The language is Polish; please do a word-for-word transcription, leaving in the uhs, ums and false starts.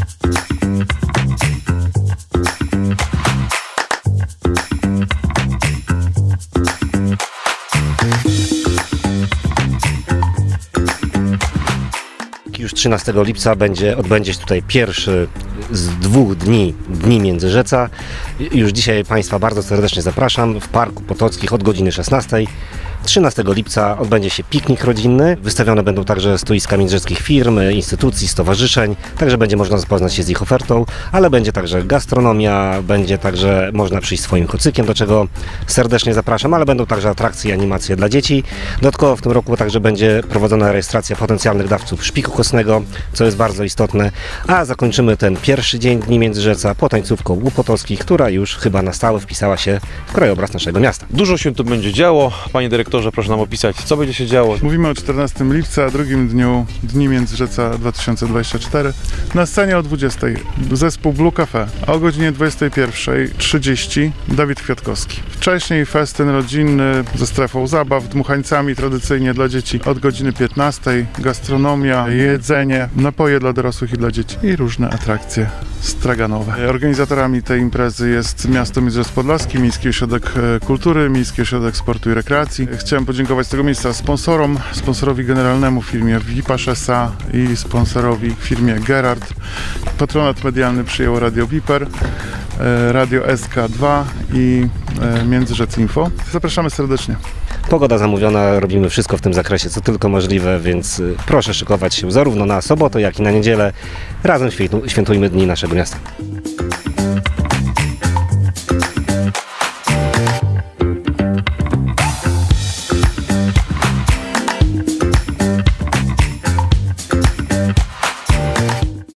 Już trzynastego lipca będzie, odbędzie się tutaj pierwszy z dwóch dni, Dni Międzyrzeca. Już dzisiaj Państwa bardzo serdecznie zapraszam w Parku Potockich od godziny szesnastej. trzynastego lipca odbędzie się piknik rodzinny. Wystawione będą także stoiska międzyrzeckich firm, instytucji, stowarzyszeń. Także będzie można zapoznać się z ich ofertą, ale będzie także gastronomia, będzie także można przyjść swoim kocykiem, do czego serdecznie zapraszam, ale będą także atrakcje i animacje dla dzieci. Dodatkowo w tym roku także będzie prowadzona rejestracja potencjalnych dawców szpiku kostnego, co jest bardzo istotne. A zakończymy ten pierwszy dzień Dni Międzyrzeca potańcówką u Potockich, która już chyba na stałe wpisała się w krajobraz naszego miasta. Dużo się tu będzie działo. Panie dyrektorze, proszę nam opisać, co będzie się działo. Mówimy o czternastego lipca, drugim dniu Dni Międzyrzeca dwa tysiące dwudziestego czwartego. Na scenie o dwudziestej zespół Blue Cafe, a o godzinie dwudziestej pierwszej trzydzieści Dawid Kwiatkowski. Wcześniej festyn rodzinny ze strefą zabaw, dmuchańcami tradycyjnie dla dzieci od godziny piętnastej. Gastronomia, jedzenie, napoje dla dorosłych i dla dzieci i różne atrakcje straganowe. Organizatorami tej imprezy jest Miasto Międzyrzec Podlaski, Miejski Ośrodek Kultury, Miejski Ośrodek Sportu i Rekreacji. Chciałem podziękować z tego miejsca sponsorom, sponsorowi generalnemu firmie Wipasz S A i sponsorowi firmie Gerard. Patronat medialny przyjęło Radio Wiper, Radio S K dwa i Międzyrzec Info. Zapraszamy serdecznie. Pogoda zamówiona, robimy wszystko w tym zakresie, co tylko możliwe, więc proszę szykować się zarówno na sobotę, jak i na niedzielę. Razem świętujmy dni naszego miasta.